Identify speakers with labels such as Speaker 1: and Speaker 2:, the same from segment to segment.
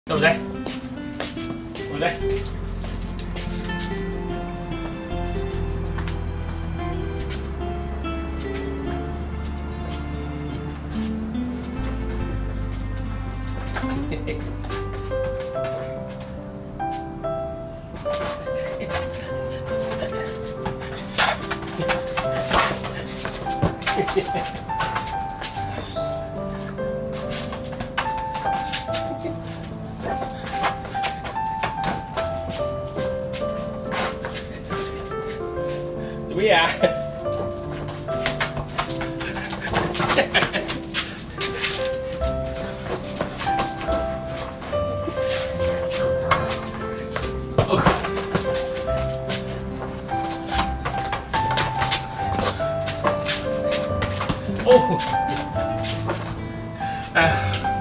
Speaker 1: 对不对？对不对？嘿嘿。嘿嘿。怎么样？哦，哎。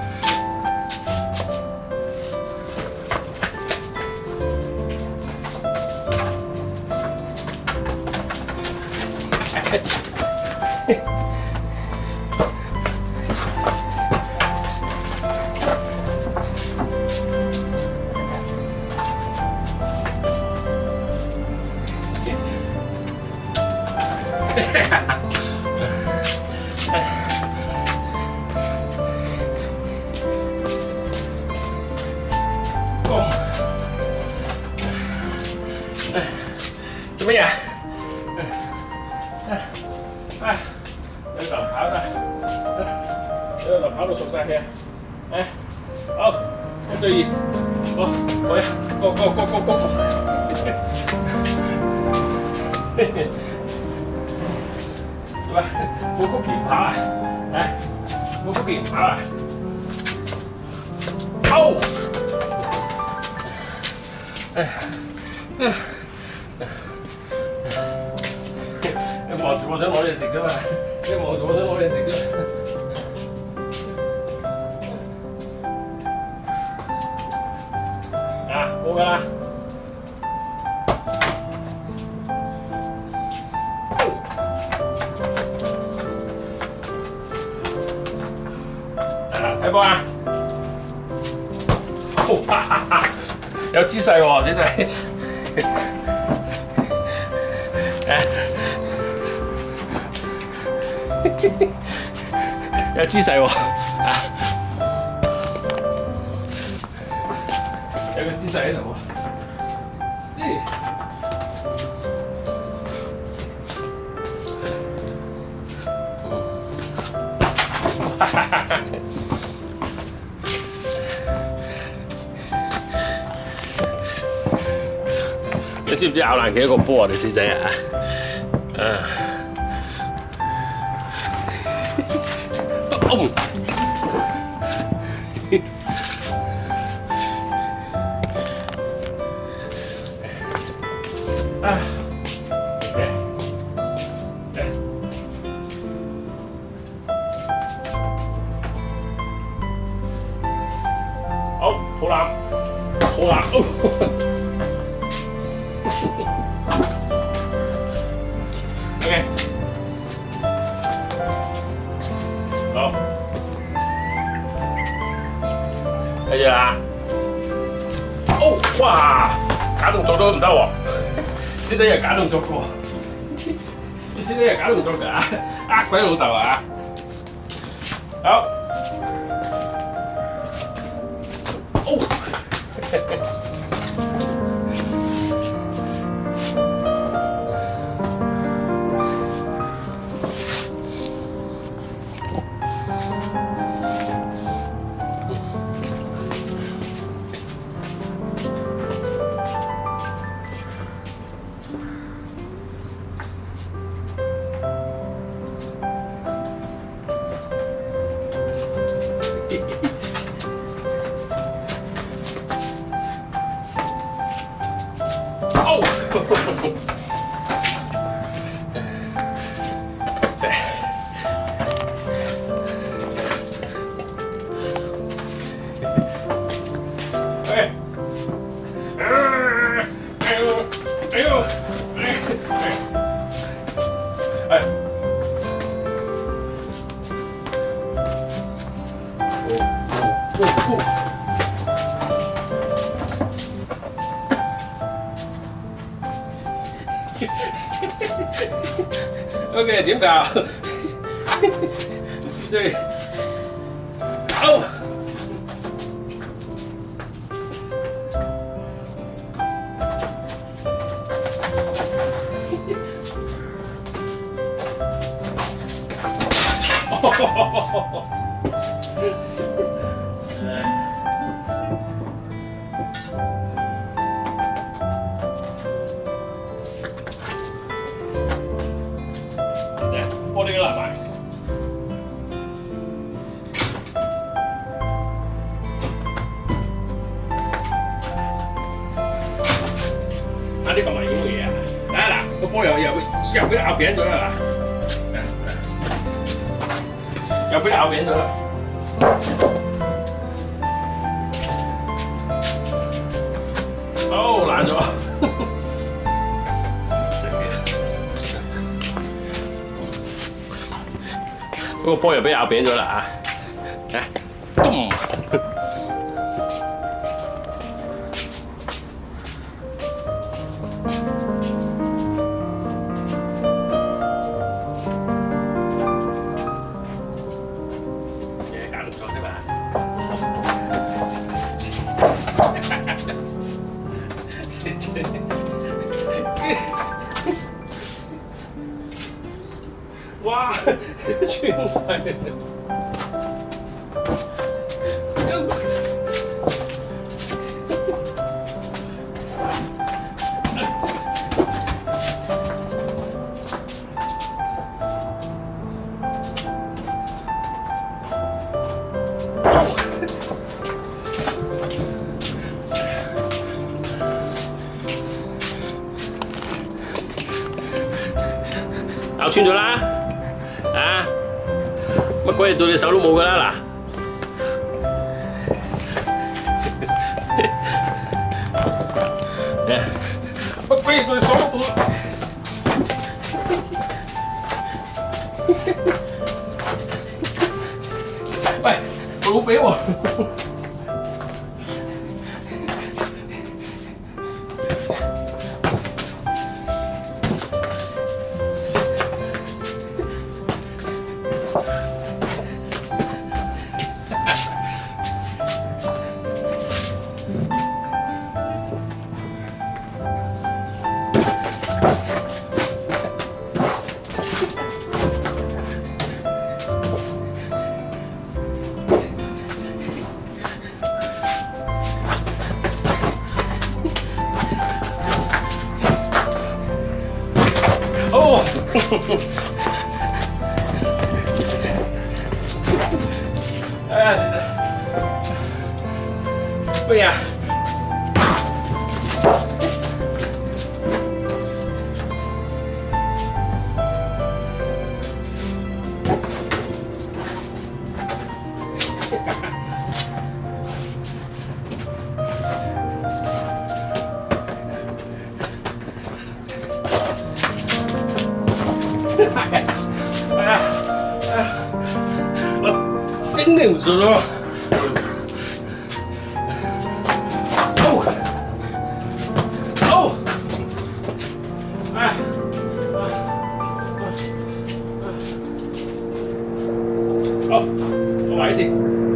Speaker 1: 怎么样？有流跑啦，有流跑到熟晒嘅，好，1對2，好，過呀，過，係咪？冇曲奇跑啊，冇曲奇跑啊，好，你望住我想攞嘢食啫嘛，你望住我想攞嘢食啫。冇㗎啦。睇波啊！有姿勢喎，小仔。有姿勢喎，有個姿勢喺度喎。你知唔知咬爛幾多個波啊？你師仔啊？好，好冷，好冷。OK， 好，睇住啦。哦，哇，假動作都唔得喎，師弟又假動作嘅喎，你師弟又假動作㗎，呃鬼老豆啊！好。哦。 OK， 點搞？對，哦。玻璃啦埋。啊！呢個咪要嘅嘢啊！嗱，個波又俾你咬扁咗啦嗱，又俾你咬扁咗啦。哦，爛咗。嗰個波又俾咬扁咗啦啊！咚！嘢搞動作啫嘛。哇！穿晒。咬穿咗啦！啊！乜鬼嘢對你手都冇噶啦嗱！乜鬼嘢對你手都冇？喂，老俾喎！哦，对呀。我真的不知道。哦，哎，好，我来一次。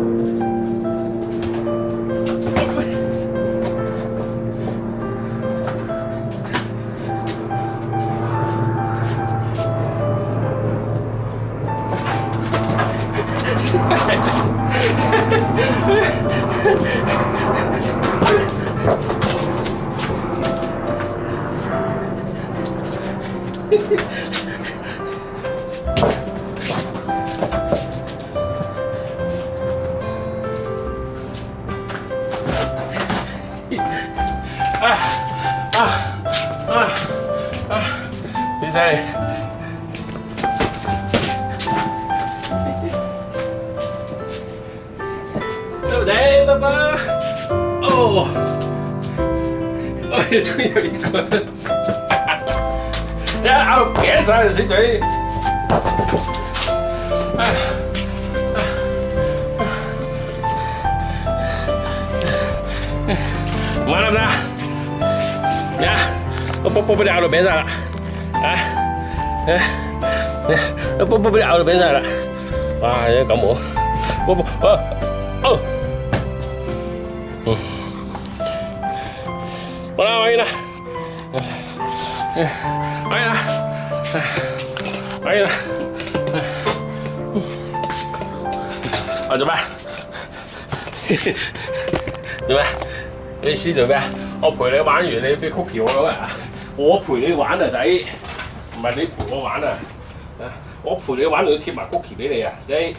Speaker 1: 谢谢你。对不对，爸爸？哦，哎，终于有一个，你看咬到扁晒了水嘴。完了不啦？你看，我波被咬到扁晒了。 不咬就變晒啦！哇，有啲感冒，好啦，完啦，完啦，啊，做咩？做咩？你試做咩啊？我陪你玩完，你俾 cookie 我咁啊？我陪你玩啊，仔，唔係你陪我玩啊！我陪你玩，仲要貼埋 cookie 俾你啊，仔。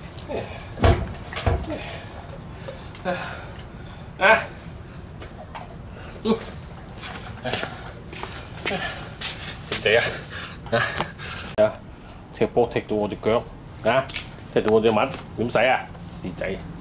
Speaker 1: 蝕仔啊！踢波踢到我隻腳啊！踢到我隻襪，點使啊？蝕仔！